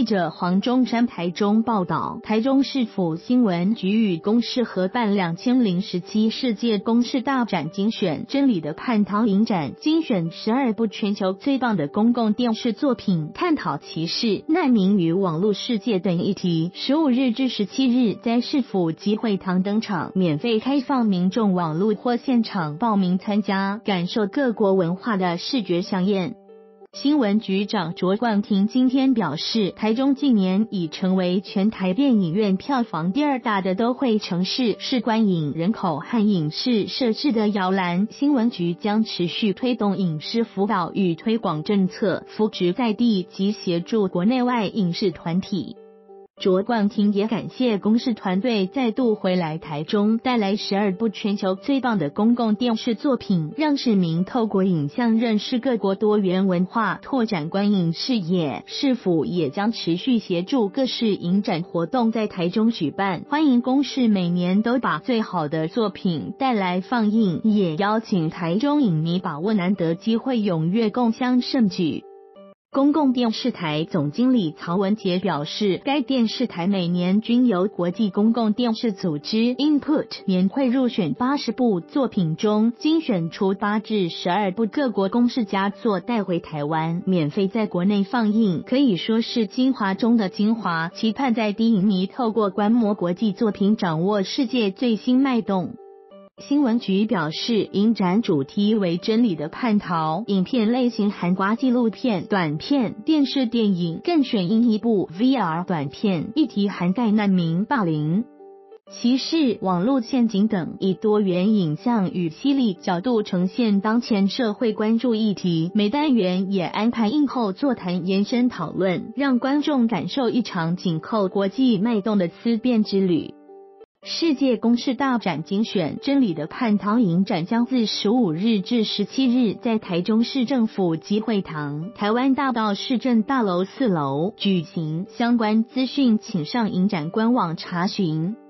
记者黄中山台中报道，台中市府新闻局与公视合办2017世界公视大展精选真理的叛逃影展，精选12部全球最棒的公共电视作品，探讨歧视、难民与网络世界等议题。15日至17日在市府集会堂登场，免费开放民众网络或现场报名参加，感受各国文化的视觉飨宴。新闻局长卓冠廷今天表示，台中近年已成为全台电影院票房第2大的都会城市，是观影人口和影视设置的摇篮。新闻局将持续推动影视辅导与推广政策，扶植在地及协助国内外影视团体。卓冠廷也感谢公视团队再度回来台中，带来12部全球最棒的公共电视作品，让市民透过影像认识各国多元文化，拓展观影视野。市府也将持续协助各式影展活动在台中举办，欢迎公视每年都把最好的作品带来放映，也邀请台中影迷把握难得机会，踊跃共襄盛举。公共电视台总经理曹文杰表示，该电视台每年均由国际公共电视组织 Input 年会入选80部作品中，精选出8至12部各国公视佳作带回台湾，免费在国内放映，可以说是精华中的精华，期盼在地影迷透过观摩国际作品，掌握世界最新脉动。新闻局表示，影展主题为真理的叛逃，影片类型涵盖纪录片、短片、电视电影，更选映1部 VR 短片，议题涵盖难民、霸凌、歧视、网络陷阱等，以多元影像与犀利角度呈现当前社会关注议题。每单元也安排映后座谈延伸讨论，让观众感受一场紧扣国际脉动的思辨之旅。世界公视大展精选真理的叛逃影展将自15日至17日在台中市政府集会堂、台湾大道市政大楼4楼举行，相关资讯请上影展官网查询。